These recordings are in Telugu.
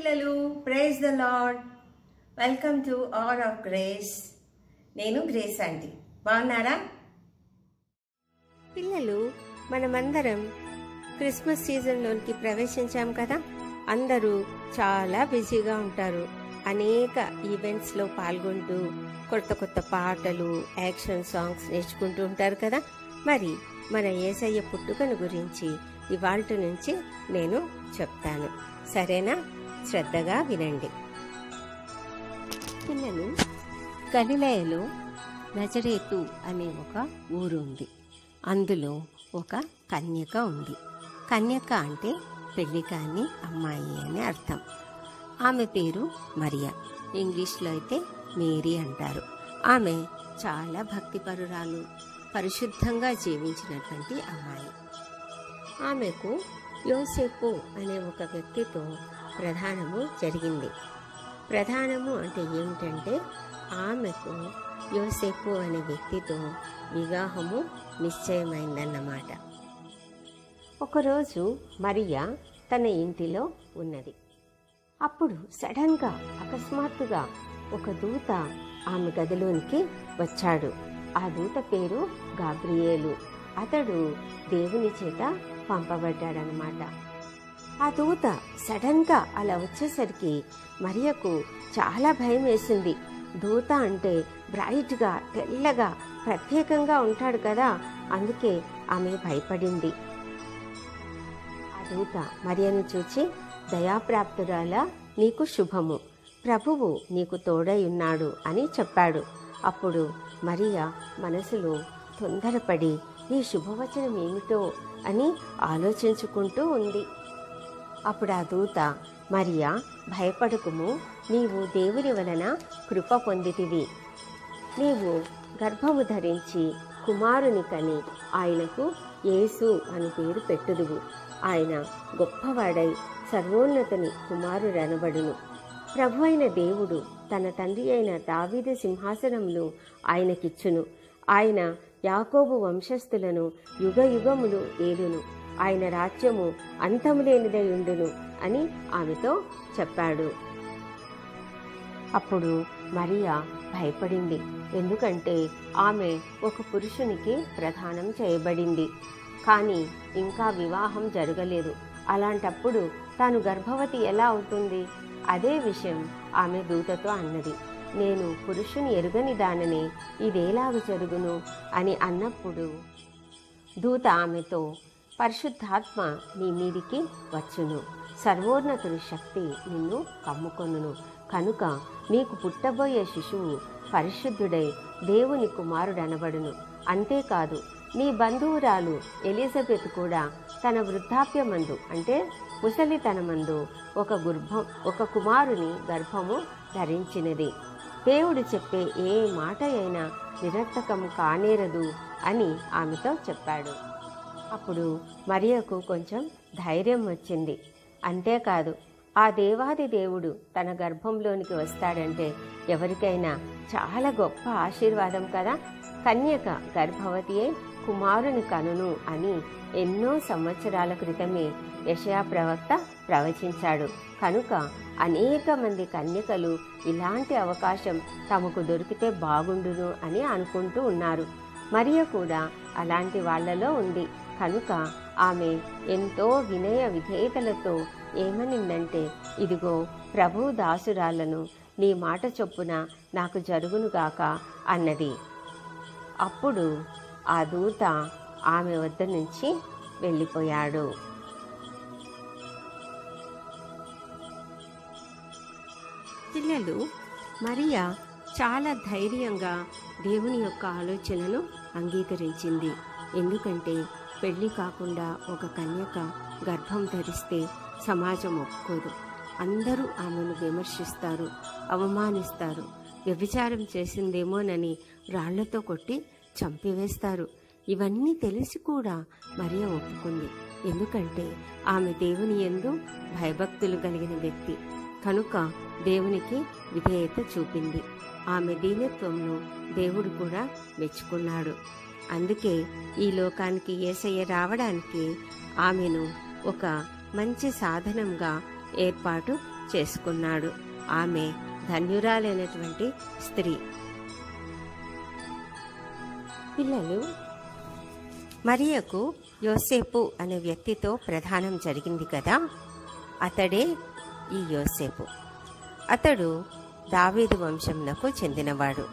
పిల్లలు, praise the Lord. Welcome to Hour of Grace. నేను గ్రేస్ ఆంటీ. బాగున్నారా పిల్లలు? మనమందరం క్రిస్మస్ సీజన్లోనికి ప్రవేశించాం కదా. అందరూ చాలా బిజీగా ఉంటారు. అనేక ఈవెంట్స్లో పాల్గొంటూ కొత్త కొత్త పాటలు, యాక్షన్ సాంగ్స్ నేర్చుకుంటూ ఉంటారు కదా. మరి మన యేసయ్య పుట్టుకను గురించి ఇవాల్టి నుంచి నేను చెప్తాను, సరేనా? శ్రద్ధగా వినండి పిల్లలు. గలిలయలో నజరేతు అనే ఒక ఊరు ఉంది. అందులో ఒక కన్యక ఉంది. కన్యక అంటే పెళ్లి కాని అమ్మాయి అని అర్థం. ఆమె పేరు మరియా. ఇంగ్లీష్లో అయితే మేరీ అంటారు. ఆమె చాలా భక్తిపరురాలు, పరిశుద్ధంగా జీవించినటువంటి అమ్మాయి. ఆమెకు యోసేపు అనే ఒక వ్యక్తితో ప్రధానము జరిగింది. ప్రధానము అంటే ఏమిటంటే, ఆమెకు యోసేపు అనే వ్యక్తితో వివాహము నిశ్చయమైందన్నమాట. ఒకరోజు మరియా తన ఇంటిలో ఉన్నది. అప్పుడు సడన్గా, అకస్మాత్తుగా ఒక దూత ఆమె గదిలోనికి వచ్చాడు. ఆ దూత పేరు గాబ్రియేలు. అతడు దేవుని చేత పంపబడ్డాడనమాట. ఆ దూత సడన్గా అలా వచ్చేసరికి మరియకు చాలా భయం వేసింది. దూత అంటే బ్రైట్గా, తెల్లగా, ప్రత్యేకంగా ఉంటాడు కదా, అందుకే ఆమె భయపడింది. ఆ దూత మరియను చూచి, దయాప్రాప్తురాలా, నీకు శుభము, ప్రభువు నీకు తోడై ఉన్నాడు అని చెప్పాడు. అప్పుడు మరియా మనసులో తొందరపడి ఈ శుభవచనం ఏమిటో అని ఆలోచించుకుంటూ ఉంది. అప్పుడు ఆ దూత, మరియా భయపడకుము, నీవు దేవుని వలన కృప పొందితివి. నీవు గర్భము ధరించి కుమారుని కని ఆయనకు యేసు అని పేరు పెట్టుదువు. ఆయన గొప్పవాడై సర్వోన్నతుని కుమారుడనబడును. ప్రభు అయిన దేవుడు తన తండ్రి అయిన దావీదు సింహాసనములు ఆయనకిచ్చును. ఆయన యాకోబు వంశస్థులను యుగ యుగములు ఏలును. ఆయన రాజ్యము అంతములేనిదై ఉండును అని ఆమెతో చెప్పాడు. అప్పుడు మరియా భయపడింది. ఎందుకంటే ఆమె ఒక పురుషునికి ప్రదానం చేయబడింది, కానీ ఇంకా వివాహం జరగలేదు. అలాంటప్పుడు తాను గర్భవతి ఎలా అవుతుంది? అదే విషయం ఆమె దూతతో అన్నది. నేను పురుషుని ఎరుగని దానని, ఇదేలాగ జరుగును అని అన్నప్పుడు దూత ఆమెతో, పరిశుద్ధాత్మ నీ మీదికి వచ్చును, సర్వోన్నతుని శక్తి నిన్ను కమ్ముకొనును, కనుక నీకు పుట్టబోయే శిశువు పరిశుద్ధుడై దేవుని కుమారుడనబడును. అంతేకాదు, నీ బంధువురాలు ఎలిజబెత్ కూడా తన వృద్ధాప్యమందు అంటే ముసలితనమందు ఒక కుమారుని గర్భము ధరించినది. దేవుడు చెప్పే ఏ మాట అయినా నిరర్థకము కానేరదు అని ఆమెతో చెప్పాడు. అప్పుడు మరియకు కొంచెం ధైర్యం వచ్చింది. అంతేకాదు, ఆ దేవాది దేవుడు తన గర్భంలోనికి వస్తాడంటే ఎవరికైనా చాలా గొప్ప ఆశీర్వాదం కదా. కన్యక గర్భవతి అయి కుమారుని కనును అని ఎన్నో సంవత్సరాల క్రితమే యెషయా ప్రవక్త ప్రవచించాడు. కనుక అనేక మంది కన్యకలు ఇలాంటి అవకాశం తమకు దొరికితే బాగుండును అని అనుకుంటూ ఉన్నారు. మరియ కూడా అలాంటి వాళ్లలో ఉంది. కనుక ఆమె ఎంతో వినయ విధేయతలతో ఏమనిందంటే, ఇదిగో ప్రభు దాసురాలను, నీ మాట చొప్పున నాకు జరుగునుగాక అన్నది. అప్పుడు ఆ దూత ఆమె వద్ద నుంచి వెళ్ళిపోయాడు. పిల్లలు, మరియా చాలా ధైర్యంగా దేవుని యొక్క ఆలోచనను అంగీకరించింది. ఎందుకంటే పెళ్లి కాకుండా ఒక కన్యక గర్భం ధరిస్తే సమాజం ఒప్పుకోదు. అందరూ ఆమెను విమర్శిస్తారు, అవమానిస్తారు. వ్యభిచారం చేసిందేమోనని రాళ్లతో కొట్టి చంపివేస్తారు. ఇవన్నీ తెలిసి కూడా మరియ ఒప్పుకుంది. ఎందుకంటే ఆమె దేవుని యందు భయభక్తులు కలిగిన వ్యక్తి కనుక దేవునికి విధేయత చూపింది. ఆమె దీనత్వంను దేవుడు కూడా మెచ్చుకున్నాడు. అందుకే ఈ లోకానికి యేసయ్య రావడానికి ఆమెను ఒక మంచి సాధనంగా ఏర్పాటు చేసుకున్నాడు. ఆమె ధన్యురాలైనటువంటి స్త్రీ. పిల్లలు, మరియకు యోసేపు అనే వ్యక్తితో ప్రధానం జరిగింది కదా, అతడే ఈ యోసేపు. అతడు దావీదు వంశంకు చెందినవాడు.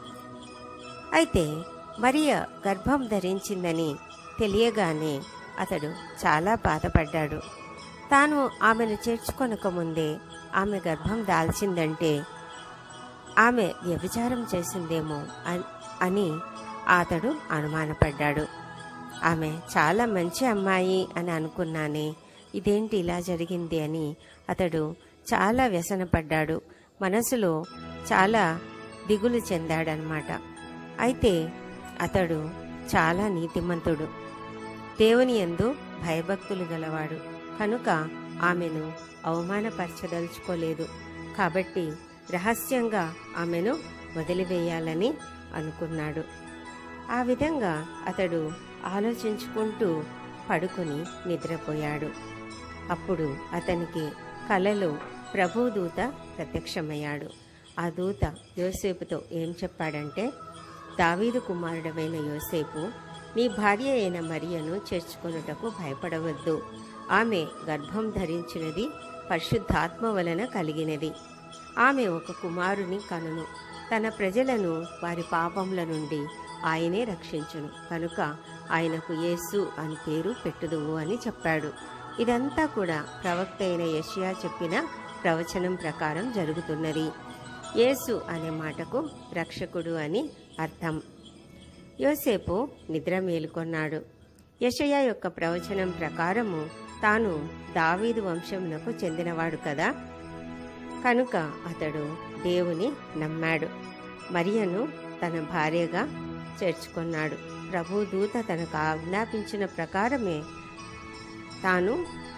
అయితే మరియ గర్భం ధరించిందని తెలియగానే అతడు చాలా బాధపడ్డాడు. తాను ఆమెను చేర్చుకొనక ముందే ఆమె గర్భం దాల్చిందంటే ఆమె వ్యభిచారం చేసిందేమో అని అతడు అనుమానపడ్డాడు. ఆమె చాలా మంచి అమ్మాయి అని అనుకున్నానే, ఇదేంటి ఇలా జరిగింది అని అతడు చాలా వ్యసనపడ్డాడు. మనసులో చాలా దిగులు చెందాడనమాట. అయితే అతడు చాలా నీతిమంతుడు, దేవుని యందు భయభక్తులు గలవాడు. కనుక ఆమెను అవమానపరచదలుచుకోలేదు. కాబట్టి రహస్యంగా ఆమెను వదిలివేయాలని అనుకున్నాడు. ఆ విధంగా అతడు ఆలోచించుకుంటూ పడుకుని నిద్రపోయాడు. అప్పుడు అతనికి కలలో ప్రభుదూత ప్రత్యక్షమయ్యాడు. ఆ దూత యోసేపుతో ఏం చెప్పాడంటే, దావీదు కుమారుడమైన యోసేపు, నీ భార్య అయిన మరియను చేర్చుకొనుటకు భయపడవద్దు. ఆమె గర్భం ధరించినది పరిశుద్ధాత్మ వలన కలిగినది. ఆమె ఒక కుమారుని కనును. తన ప్రజలను వారి పాపముల నుండి ఆయనే రక్షించును. కనుక ఆయనకు యేసు అని పేరు పెట్టుదువు అని చెప్పాడు. ఇదంతా కూడా ప్రవక్త అయిన యెషయా చెప్పిన ప్రవచనం ప్రకారం జరుగుతున్నది. యేసు అనే మాటకు రక్షకుడు అని అర్థం. యోసేపు నిద్ర మేలుకొన్నాడు. యెషయా యొక్క ప్రవచనం ప్రకారము తాను దావీదు వంశమునకు చెందినవాడు కదా, కనుక అతడు దేవుని నమ్మాడు. మరియను తన భార్యగా చేర్చుకున్నాడు. ప్రభు దూత తనకు ఆజ్ఞాపించిన ప్రకారమే తాను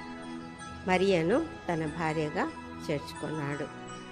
మరియను తన భార్యగా చేర్చుకున్నాడు.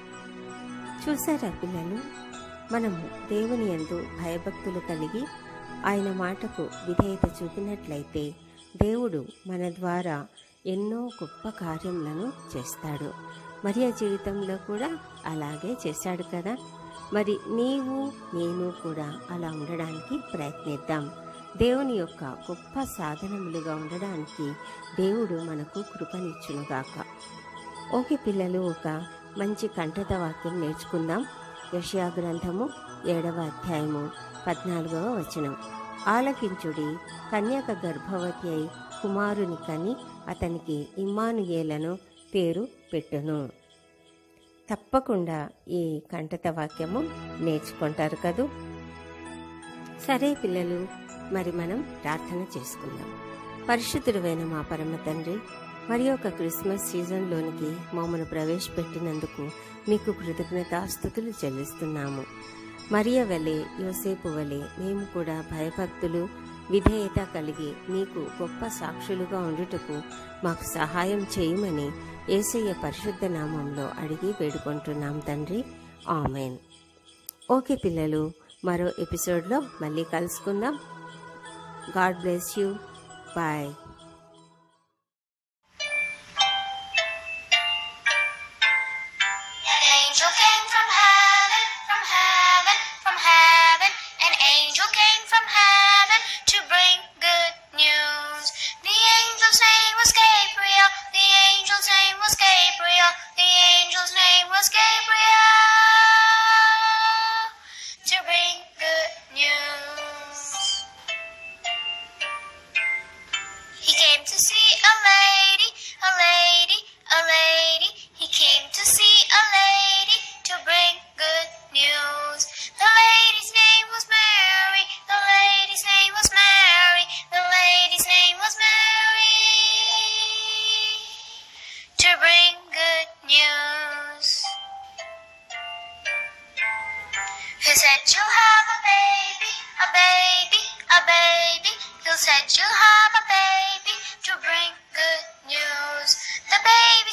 చూసారా పిల్లలు, మనము దేవుని యందు భయభక్తులు కలిగి ఆయన మాటకు విధేయత చూపినట్లయితే దేవుడు మన ద్వారా ఎన్నో గొప్ప కార్యములను చేస్తాడు. మరియ జీవితంలో కూడా అలాగే చేశాడు కదా. మరి నీవు నేను కూడా అలా ఉండడానికి ప్రయత్నిద్దాం. దేవుని యొక్క గొప్ప సాధనములుగా ఉండడానికి దేవుడు మనకు కృపనిచ్చునుగాక. ఓకే పిల్లలు, ఒక మంచి కంఠత వాక్యం నేర్చుకుందాం. యెషయా గ్రంథము 7వ అధ్యాయము 14వ వచనం. ఆలకించుడి, కన్యక గర్భవతి అయి కుమారుని కని అతనికి ఇమ్మానుయేలను పేరు పెట్టును. తప్పకుండా ఈ కంఠత వాక్యము నేర్చుకుంటారు కదూ. సరే పిల్లలు, మరి మనం ప్రార్థన చేసుకుందాం. పరిశుద్ధుడైన మా పరమ తండ్రి, మరి ఒక క్రిస్మస్ సీజన్లోనికి మమ్మను ప్రవేశపెట్టినందుకు మీకు కృతజ్ఞతాస్తుతులు చెల్లిస్తున్నాము. మరియ వలె యోసేపు వలె మేము కూడా భయభక్తులు విధేయత కలిగి మీకు గొప్ప సాక్షులుగా ఉండుటకు మాకు సహాయం చేయమని యేసయ్య పరిశుద్ధ నామంలో అడిగి వేడుకుంటున్నాం తండ్రి. ఆమెన్. ఓకే పిల్లలు, మరో ఎపిసోడ్లో మళ్ళీ కలుసుకుందాం. God bless you. Bye. Said you'll have a baby to bring good news. The baby